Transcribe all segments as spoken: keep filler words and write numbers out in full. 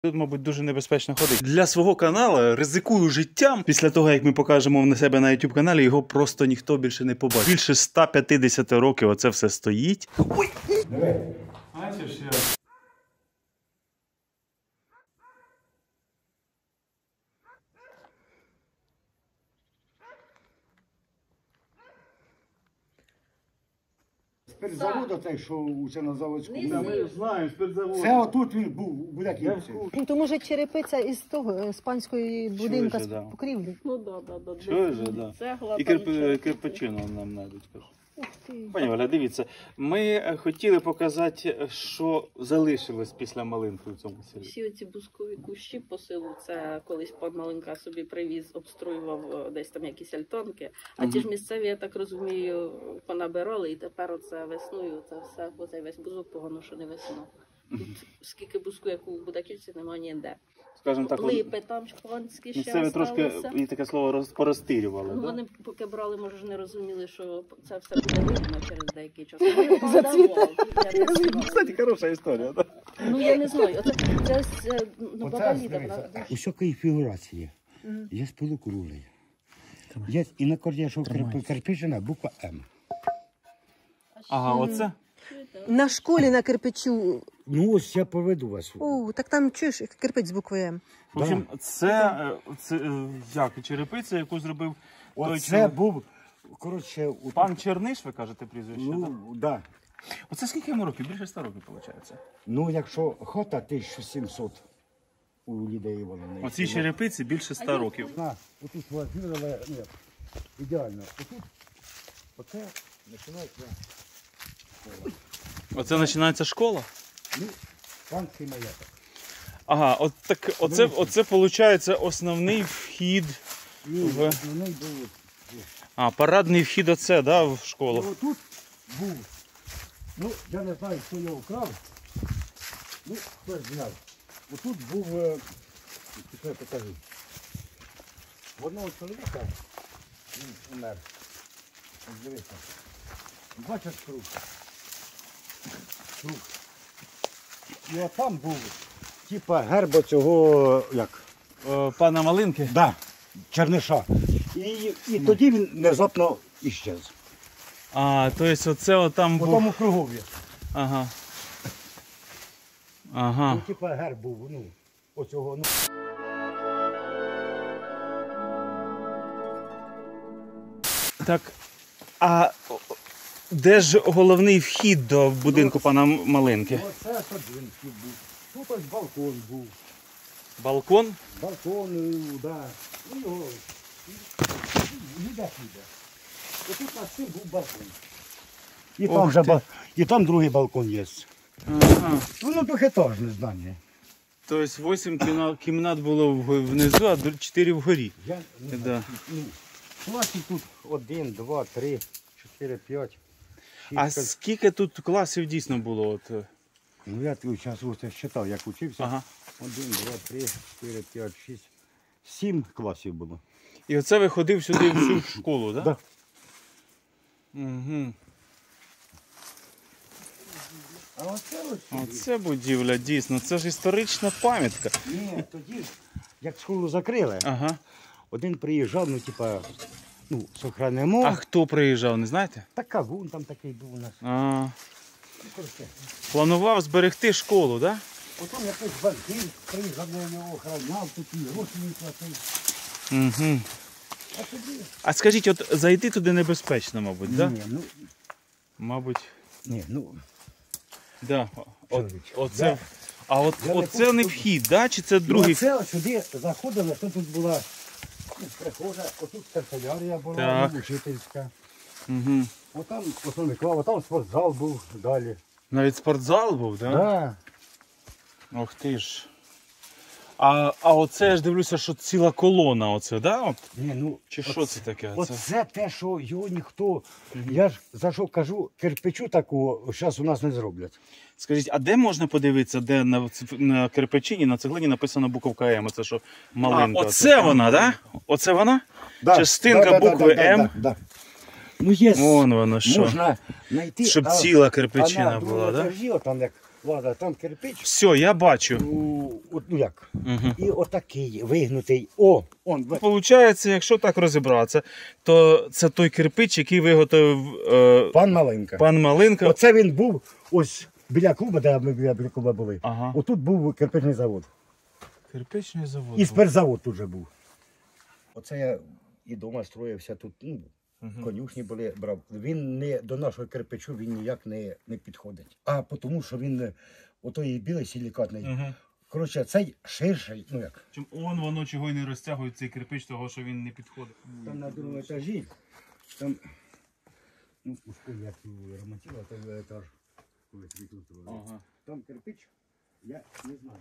Тут, мабуть, дуже небезпечно ходити. Для свого каналу ризикую життям. Після того, як ми покажемо на себе на ютуб каналі, його просто ніхто більше не побачить. Більше ста п'ятдесят років оце все стоїть. Ой! Бачиш, я... Спиртзавод оцей, що усе на заводську. Да, ми знаємо, спиртзавод. Це отут він був, буде кінці. Ну, то може черепиця із того, з панської будинка з да. покрівлі. Ну да, да, да. Чуєш, да. Цегла, І там кирп... нічого. кирпичину нам навіть кажуть. Ух ти. Пані Валя, дивіться, ми хотіли показати, що залишилось після малинки в цьому селі. Всі оці бускові кущі по селу, це колись пан Маленка собі привіз, обструював е, десь там якісь альтанки. А ті ж місцеві, я так розумію, понабирали, і тепер оце весною, це все, оцей весь бузок погано, що не весна. Тут скільки буску, як у Будаківці, немає ніде. Скажімо так, Липи там шпанські ще місцеві трошки, осталося. і таке слово, роз- порозтирювали, Ну, да? вони поки брали, може ж не розуміли, що це все буде видно через деякий час. Зацвіте. Я не знаю. Кстати, хороша історія, да? Ну я не знаю. Оце це ось е, ну, Оце, баба Ліда. дивися, вона- усякої фігурації. Є полукруглий. Є і на корді, що Карпишина, буква М. Ага, оце? На школі на кирпичу. Ну ось я поведу вас. О, так там чуєш кирпич з буквою М. В общем, це, е, це е, як, черепиця, яку зробив той Оце чоловік. був, коротше, у- Пан Черниш, ви кажете прізвище, так? ну, да. Оце скільки йому років? Більше ста років, виходить. Ну, якщо хата тисяча сімсот у Лідії Івановни. Оцій черепиці більше ста років. На, отут возьми, але ні, ідеально. Отут, оце починається, Оце починається школа? ну, панський маєток. Ага, от так, оце, оце виходить основний вхід. Ні, В- основний був. А, парадний вхід оце, да, в школу. Ну, отут був. Ну, я не знаю, хто його вкрав. Ну, хтось зняв. Отут був, е, що я покажу. В одного чоловіка він умер. Ось дивися. Бачиш круг? Круг. І отам був, типа герб цього, як? Е, Пана Малинки? Да, Черниша. І, і тоді він внезапно іщез. А, тобто оце отам По був. тому кругові. Ага. Ага. Ну, типа герб був, ну, оцього, ну. Так, а о, де ж головний вхід до будинку пана Малинки? Оце один вхід був. Тут ось балкон був. Балкон? Балкон, ну, да. Ну, його, ніде піде. Отут над цим був балкон. І Ох там, вже, ти. ба- і там другий балкон є. Ага. Воно двохетажне здання. Тобто вісім кімнат, кімнат було в- внизу, а чотири вгорі. Я не Да. знаю. Ну, класів тут один, два, три, чотири, п'ять. А шість. скільки тут класів дійсно було? От? е? Ну я тут зараз ось считав, як учився. Ага. Один, два, три, чотири, п'ять, шість. Сім класів було. І оце ви ходив сюди в цю школу, так? Да. Угу. А оце ось. Оце будівля, дійсно, це ж історична пам'ятка. Ні, тоді, як школу закрили, Ага. один приїжджав, ну, типа, ну, сохранимо. А хто приїжджав, не знаєте? Та кавун там такий був у нас. А, Ну, коротше. планував зберегти школу, так? Потім якийсь банкір приїхав, я його охороняв, такі гроші не платив. Угу. А тоді? А скажіть, от зайти туди небезпечно, мабуть, так? Да? Ні, ну, Мабуть, ні, ну, да. От, Чоловіче, оце. да. А от Я не оце не хочу- вхід, да? Чи це другий? Ну, оце сюди заходили, то тут була ну, прихожа, отут канцелярія була, Так. ну, учительська. Угу. Отам основний клав, там спортзал був далі. Навіть спортзал був, так? Да? Да. Ох ти ж. А, а оце я ж дивлюся, що ціла колона оце, да? От? Ні, ну, Чи що це таке? Це... Оце те, що його ніхто, я ж за що кажу, кирпичу такого зараз у нас не зроблять. Скажіть, а де можна подивитися, де на, ц- на кирпичині, на цеглині написано буковка М? Оце що малинка. А, оце вона, так? Да? Оце вона? Да. Частинка Да, да, букви да, да, М? да, да. Ну, є, Вон воно що. можна знайти, Щоб а- ціла а кирпичина на була, другому так? Да? етажі, отам як Влада, там кирпич. Все, я бачу. У, от, ну як? Угу. І отакий вигнутий. О, он. ви- Получається, якщо так розібратися, то це той кирпич, який виготовив е, Пан Маленька. пан Малинка. Оце він був ось біля клуба, де ми біля, біля клуба були. Ага. Отут був кирпичний завод. Кирпичний завод. І спиртзавод тут же був. Оце я і вдома строївся тут. Ну, Угу. конюшні були, брав. Він не до нашого кирпичу він ніяк не, не підходить. А тому, що він е, отой білий силікатний. Угу. Коротше, цей ширший, ну як. Чим он воно чого й не розтягує цей кирпич, того що він не підходить. Там на другому етажі, там, ну, у школі як ремонтували, той етаж, коли реконструювали. Ага. Там кирпич, я не знаю.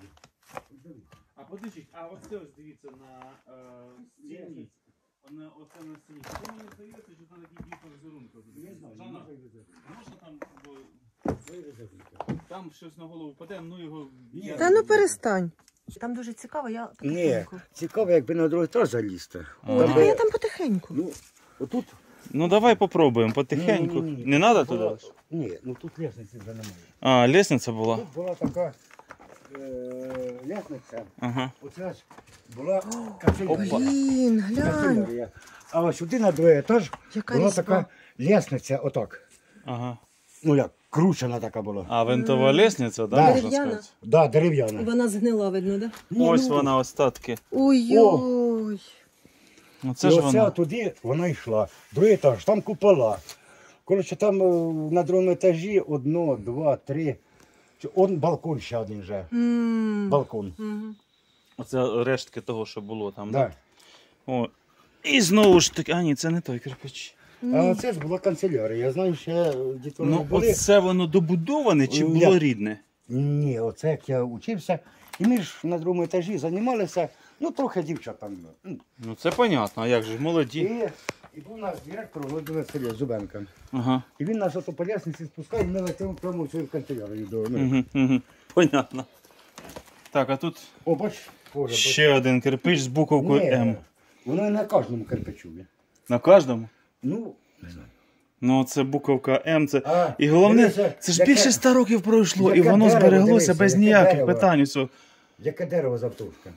А подивіться, а оце ось дивіться на е, стіні. Вона оце на стіні. Що мені здається, що там такий більш візерунок? Не знаю, Жанна, може вирізати. можна там, бо Вирізати. там щось на голову паде, ну його... Ні. Та ну перестань. Там дуже цікаво, я Ні, потихеньку. цікаво, якби на другий етаж залізти. Ага. Там Та би- я там потихеньку. Ну, отут. Ну давай попробуємо потихеньку. Ні-ні-ні. Не треба туди? Була- Ні, ну тут лестниці вже немає. А, лестниця була? Тут була така е, лестниця. Ага. Оце ж була канцелярія. Блін, глянь. Канцелярія. А ось сюди на другий етаж Яка була різьба. така лестниця, отак. Ага. Ну як, кручена така була. А винтова лестниця, да, Да. можна Дерев'яна? сказати? Да, дерев'яна. Вона згнила, видно, да? Ні, Ось ну, вона, остатки. Ой-ой. Оце І ж оце вона. туди вона йшла. Другий етаж, там купола. Коротше, там е, на другому етажі одно, два, три. Чи- Он балкон ще один же. М. Балкон. Мгм. Оце рештки того, що було там. Да. О. І знову ж таки, а ні, це не той кирпич. А оце ж була канцелярія. Я знаю, ще дітей Ну, були. оце воно добудоване чи Ні. було рідне? Ні, оце як я учився. І ми ж на другому етажі займалися, ну трохи дівчат там. ну, Ну це понятно, а як же, молоді. І, і був у нас директор Володимир Сергійович Зубенко. Ага. І він нас ото по лестниці спускав, і ми летимо прямо в свою канцелярію. До, ну. Угу, угу. Понятно. Так, а тут О, бач, Боже, бач. ще один кирпич з буковкою Ні, М. Воно і на кожному кирпичу. є. На кожному? Ну, не знаю. Ну, це буковка М. Це... А, І головне, дивися, це ж яке- більше ста років пройшло, і яке воно дерево, збереглося дивися, без яке ніяких дерево. питань. Усього. Яке дерево завтовшка?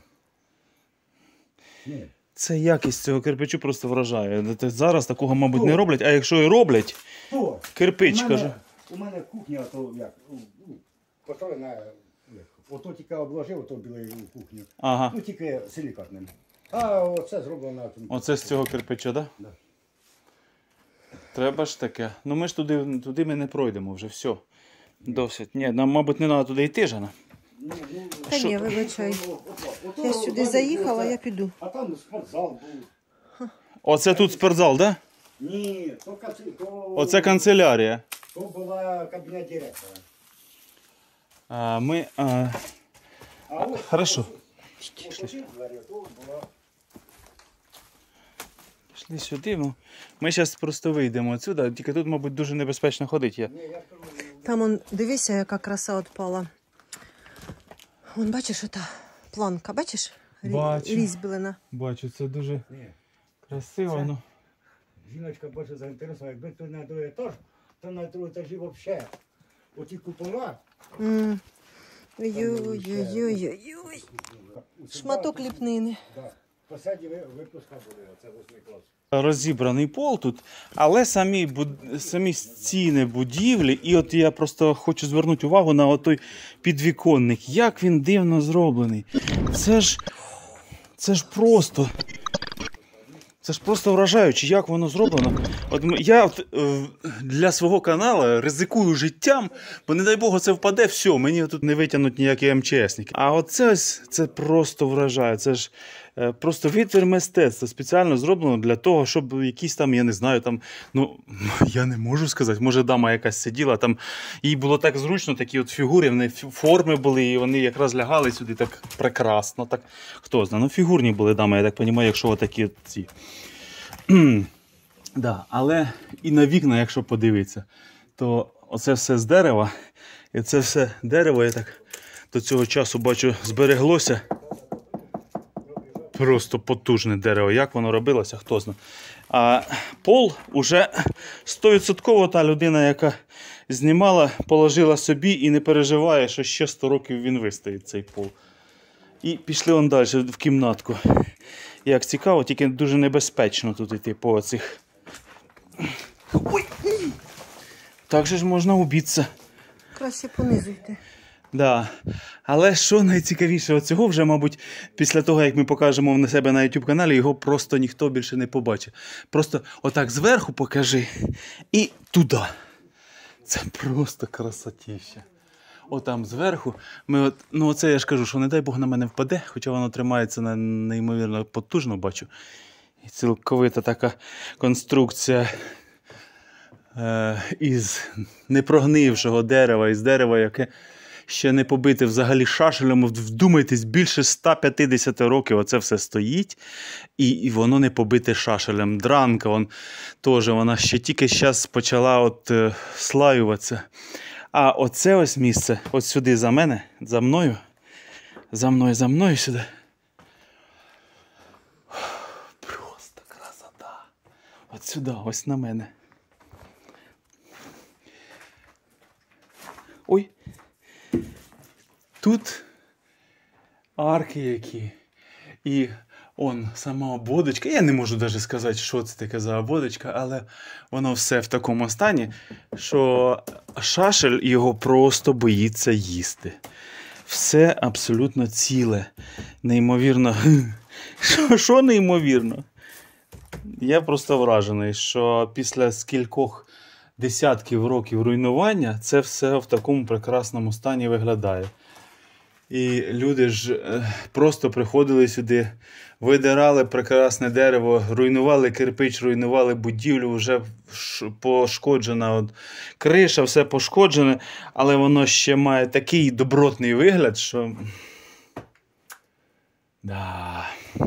Ні. Це якість цього кирпичу просто вражає. Це зараз такого, мабуть, не Ну. роблять, а якщо і роблять, Хто? кирпич, у мене, каже. У мене кухня, то як, ну, ну, построєна, як, ото тільки обложив, ото білу кухню. Ага. Ну, тільки силікатним. А оце зроблено. Оце з цього кирпича, так? Да. Треба ж таке. Ну ми ж туди, туди ми не пройдемо вже, все. Досить. Ні, нам, мабуть, не треба туди йти, Жана. Ну, ну, Та Що? ні, вибачай. ото- ото- Я ото- сюди ото- заїхала, оце. я піду. А там спортзал був. Оце тут спортзал, так? Да? Ні, то, канцел- то, Оце канцелярія. то була кабінет директора. А, ми. А... А ось, Хорошо. ось, ось ці двері, то була. Пішли сюди. Ну. Ми зараз просто вийдемо отсюди, тільки тут, мабуть, дуже небезпечно ходити. Я. Ні, я кажу, Там он, дивися, яка краса відпала. Вон, бачиш, ота планка, бачиш? Рі- Бачу. Різьблена. Бачу, це дуже ні. красиво. Це- Ну. Жіночка більше заінтересована, якби то на другий етаж, то на другий етажі взагалі. Оті купола. М. Ой-ой-ой-ой-ой. Шматок ліпнини. Да. Посаді ви- випуска були, оце восьмий клас. Розібраний пол тут, але самі, буд- самі стіни будівлі, і от я просто хочу звернути увагу на отой підвіконник. Як він дивно зроблений. Це ж, це ж просто, це ж просто вражаюче, як воно зроблено. От м- я от, е, для свого каналу ризикую життям, бо не дай Бог це впаде, все, мені тут не витягнуть ніякі ем че есники. А оце ось, це просто вражає. Це ж е, просто витвір мистецтва спеціально зроблено для того, щоб якісь там, я не знаю, там, ну, я не можу сказати, може дама якась сиділа, там, їй було так зручно, такі от фігури, вони фі- форми були, і вони якраз лягали сюди так прекрасно, так, хто знає, ну фігурні були дами, я так розумію, якщо отакі от ці. Да, але і на вікна, якщо подивитися, то оце все з дерева, і це все дерево, я так до цього часу бачу, збереглося. Просто потужне дерево. Як воно робилося, хто знає. А пол уже сто відсотків та людина, яка знімала, положила собі і не переживає, що ще сто років він вистоїть, цей пол. І пішли он далі в кімнатку. Як цікаво, тільки дуже небезпечно тут йти по оцих. Ой! Так же ж можна убитися. Краще понизу йти. Да. Але що найцікавіше оцього вже, мабуть, після того, як ми покажемо на себе на YouTube каналі, його просто ніхто більше не побачить. Просто отак зверху покажи і туди. Це просто красотіще. Отам зверху, ми от, ну оце я ж кажу, що не дай Бог на мене впаде, хоча воно тримається на неймовірно потужно, бачу. І цілковита така конструкція е, із непрогнившого дерева, із дерева, яке ще не побите взагалі шашелем. Вдумайтесь, більше ста п'ятдесят років оце все стоїть, і, і воно не побите шашелем. Дранка, вон, теж, вона ще тільки зараз почала от, е, слаюватися. А оце ось місце, ось сюди за мене, за мною, за мною, за мною сюди. Просто красота. От сюди, ось на мене. Ой. Тут арки які. І он сама обводочка. Я не можу навіть сказати, що це таке за обводочка, але воно все в такому стані, що шашель його просто боїться їсти. Все абсолютно ціле. Неймовірно. Що, що неймовірно? Я просто вражений, що після скількох десятків років руйнування це все в такому прекрасному стані виглядає. І люди ж просто приходили сюди, видирали прекрасне дерево, руйнували кирпич, руйнували будівлю, вже пошкоджена от криша, все пошкоджене, але воно ще має такий добротний вигляд, що... Да.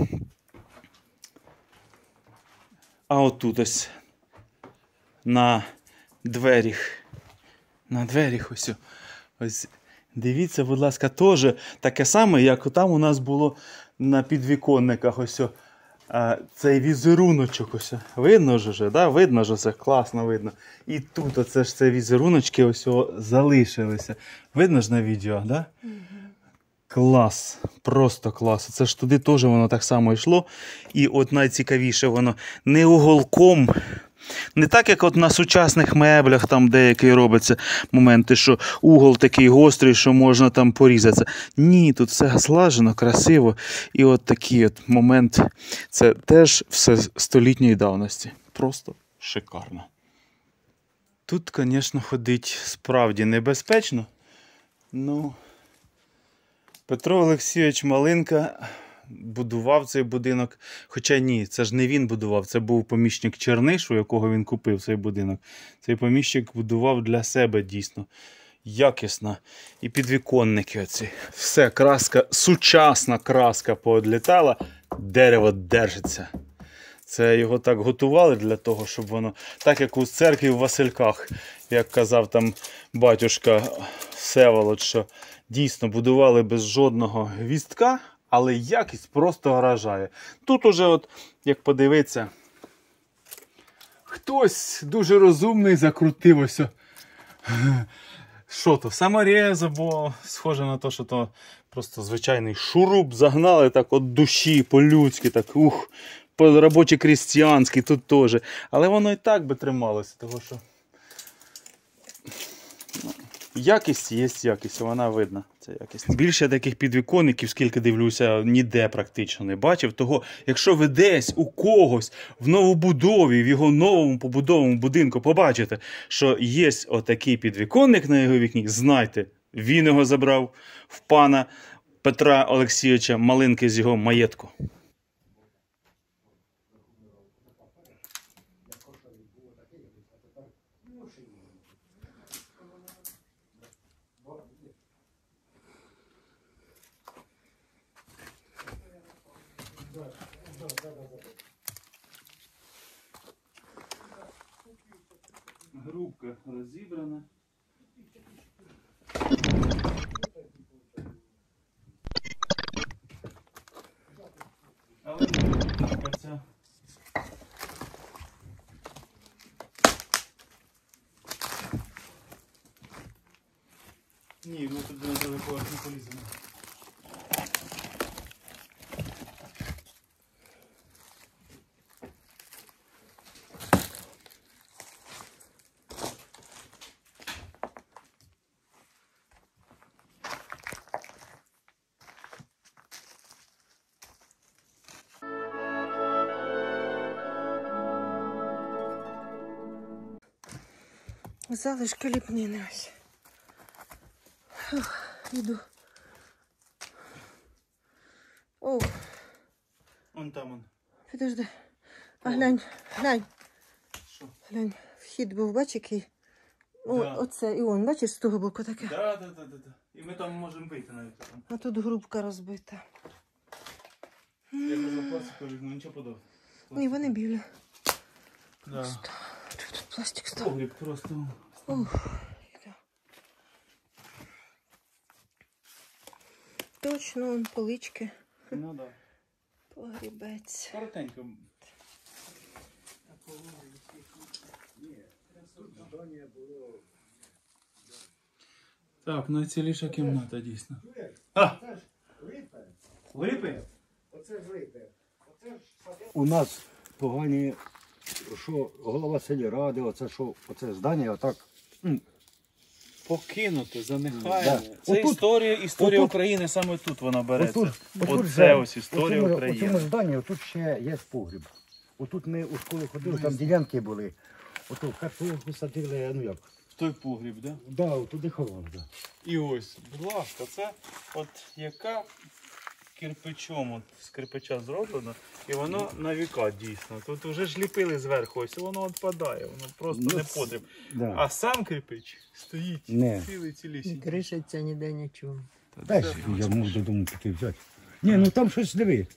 А отут ось на дверях, на дверях ось ось. Дивіться, будь ласка, теж таке саме, як там у нас було на підвіконниках. Ось а, цей візеруночок. Ось. Видно ж вже, да? Видно ж це, класно видно. І тут оце ж це візеруночки ось залишилися. Видно ж на відео, да? Угу. Клас, просто клас. Це ж туди теж воно так само йшло. І от найцікавіше, воно не уголком. Не так, як от на сучасних меблях там деякі робиться моменти, що угол такий гострий, що можна там порізатися. Ні, тут все слажено, красиво. І от такий от момент, це теж все столітньої давності. Просто шикарно. Тут, звісно, ходить справді небезпечно. Ну, Петро Олексійович Малинка будував цей будинок. Хоча ні, це ж не він будував, це був поміщик Черниш, у якого він купив цей будинок. Цей поміщик будував для себе дійсно якісно. І підвіконники оці. Все, краска, сучасна краска поодлітала, дерево держиться. Це його так готували для того, щоб воно, так як у церкві в Васильках, як казав там батюшка Всеволод, що дійсно будували без жодного гвіздка, але якість просто вражає. Тут уже, от, як подивитися, хтось дуже розумний закрутив ось. Що то, саморез, або схоже на те, що то просто звичайний шуруп загнали так от душі, по-людськи, так, ух, по-робоче-крістіанськи, тут теж. Але воно і так би трималося, тому що якість є якість, вона видна. Це якість. Більше таких підвіконників, скільки дивлюся, ніде практично не бачив. Того, якщо ви десь у когось в новобудові, в його новому побудовому будинку побачите, що є отакий підвіконник на його вікні, знайте, він його забрав в пана Петра Олексійовича Малинки з його маєтку. Грубка розібрана. Але грубка ця. не поліземо. Залишки ліпнини ось. Фух, іду. О, Вон там он. підожди. А глянь, глянь. Що? Глянь, вхід був, бач, який? О, Да. оце, і он, бачиш, з того боку таке. Да, да, да, да, да. І ми там можемо вийти навіть там. А тут грубка розбита. Я казав пластикові вікно, нічого подобного. Ні, вони білі. Да. Чого тут пластик став? Погріб просто. Ух. Точно, он полички. Ну да. Погрібець. Коротенько. Так, найціліша кімната дійсно. А! Липи? У нас погані, що голова сільради, оце що, оце здання, отак. м, Покинуте, занехайне. Да. Це Отут- історія, історія отут- України, саме тут вона береться. Отут, отут Оце же, ось історія у цьому- У України. цьому зданні тут ще є погріб. Отут ми у школу ходили, там ділянки були. Ото картошку садили, ну як. В той погріб, да? Да, туди ховали, да. І ось, будь ласка, це от яка кирпичом от, з кирпича зроблено, і воно на віка дійсно. Тут вже ж ліпили зверху, ось і воно відпадає, воно просто Ну, не потріб. Да. А сам кирпич стоїть Не. цілий Не цілісінький. кришиться ніде нічого. Дай ж я можу додому піти взяти. Ні, ну там щось диви.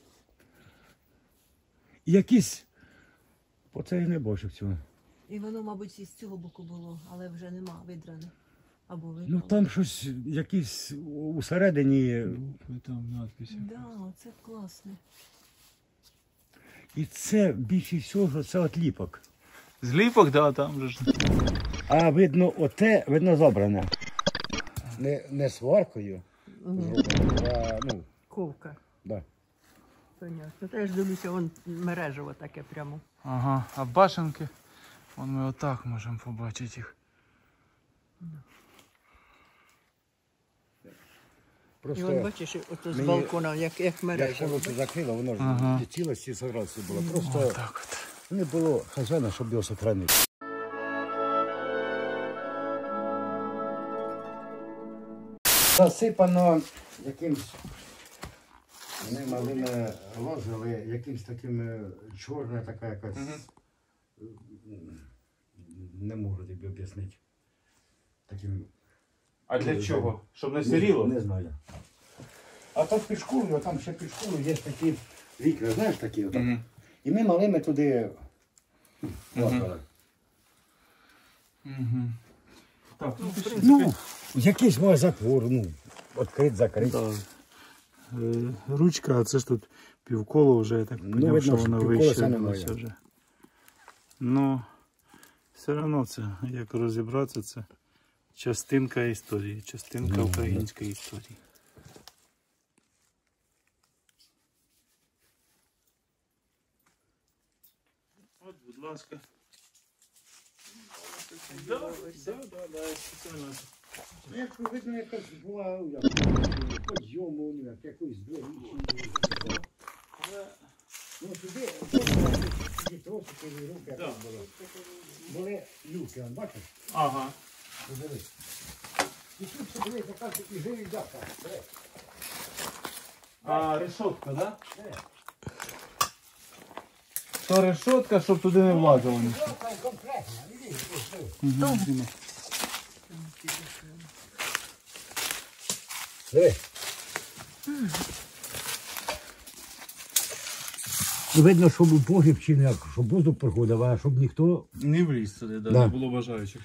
Якісь. Оце я не бачив цього. І воно, мабуть, із цього боку було, але вже нема видране. Або видране. Ну там щось, якісь усередині. Там надписи. Да, це класне. І це більше всього, це отліпок. Зліпок, да, там же ж. А видно, оте, видно, забране. Не, не сваркою зроблено, а, ну, Ковка. да. Понятно. Та я ж дивлюся, вон мережево таке прямо. Ага, а башенки, вон ми отак можемо побачити їх. Просто, І от бачиш, ото з мені- балкона, як, як як мережево. широко закрило, воно ж Ага. в цілості согрався було. Просто Отак от. не було хазяїна, щоб його сохранити. Засипано якимсь, вони малими ложили, якимсь таким е, чорне така якась. м, Не можу тобі об'яснити. Таким. А для Ну, чого? Щоб не Не, сиріло? не знаю. А так під школою, а там ще під школою є такі вікна, знаєш такі отак. Мгм. І ми малими туди лазили. Угу. Так, ну, в Ну, якийсь має затвор, ну, відкрит, закрит. Да. Е, Ручка, а це ж тут півколо вже, я так Ну, поняв, видно, що що воно півколеса вищерилося немає. вже. Ну, все одно це, як розібратися, це частинка історії, частинка Ну, української історії. От, будь ласка. Да, да, да, да, я спеціально. Ну, як видно, якась була, як, подйому, ну, як якоїсь двері. Ну, туди, ті тросики, руки, Да. якось було. Були люки, он, бачиш? Ага. Подивись. І тут ще були така і живі дяка. А решетка, да? Де? То решетка, щоб туди не влазило нічого. Дяка конкретна, іди, іди, іди. Диви. Ну, видно, щоб у погріб чи не як, щоб воздух проходив, а щоб ніхто. Не вліз туди, да, Да. не було бажаючих.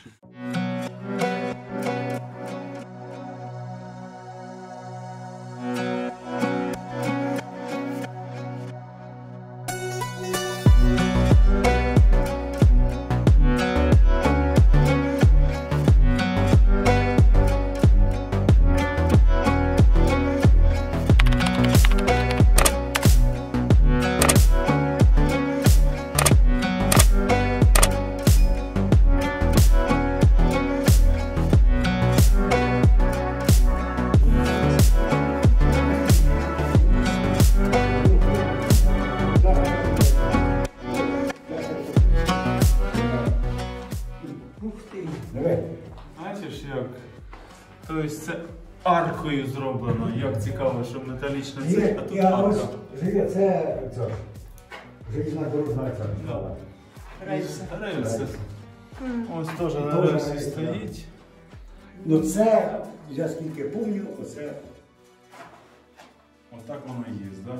Тобто це аркою зроблено. Як цікаво, що металічна Ні, це, а тут я ось, арка. живе, це, це, железна дорожна ця. Да. Рельси. Рельси. Ось теж на Тоже рельсі рельси, стоїть. Ну це, я скільки пам'ятаю, оце. Отак воно і є, так?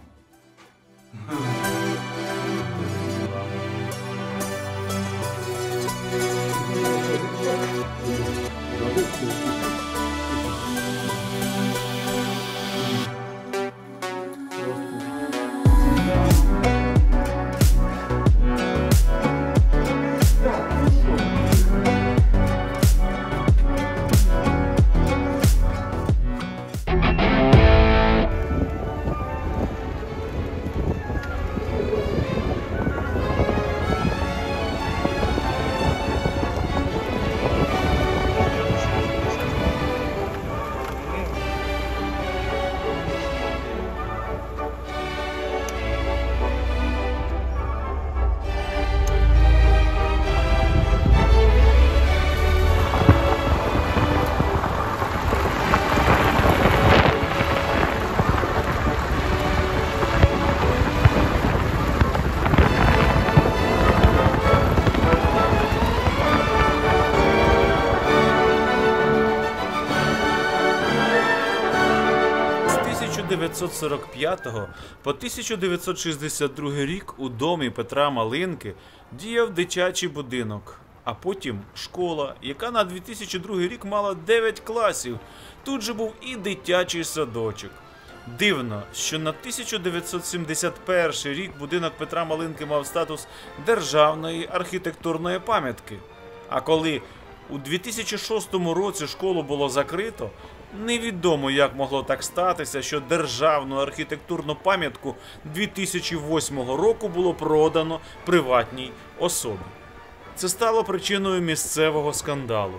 тисяча дев'ятсот сорок п'ятого по тисяча дев'ятсот шістдесят другий рік у домі Петра Малинки діяв дитячий будинок, а потім школа, яка на дві тисячі другий рік мала дев'ять класів. Тут же був і дитячий садочок. Дивно, що на тисяча дев'ятсот сімдесят перший рік будинок Петра Малинки мав статус державної архітектурної пам'ятки. А коли у дві тисячі шостому році школу було закрито, невідомо, як могло так статися, що державну архітектурну пам'ятку дві тисячі восьмого року було продано приватній особі. Це стало причиною місцевого скандалу.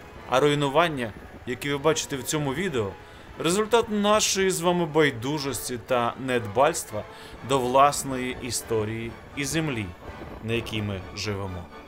А руйнування, які ви бачите в цьому відео, результат нашої з вами байдужості та недбальства до власної історії і землі, на якій ми живемо.